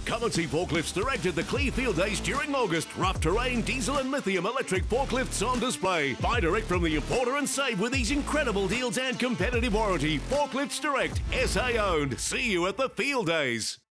Come and see Forklifts Direct at the Cleve Field Days during August. Rough terrain, diesel and lithium electric forklifts on display. Buy direct from the importer and save with these incredible deals and competitive warranty. Forklifts Direct, SA owned. See you at the Field Days.